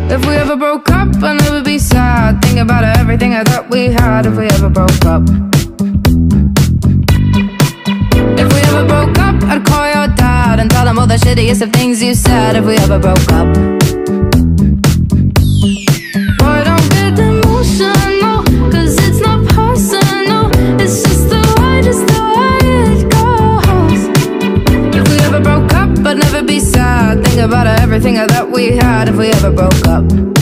If we ever broke up, I'd never be sad. Think about everything I thought we had. If we ever broke up, if we ever broke up, I'd call your dad and tell him all the shittiest of things you said. If we ever broke up, boy, don't get emotional, 'cause it's not personal. It's just the way it goes. If we ever broke up, I'd never be sad. Think about everything I thought we had. If we ever broke up.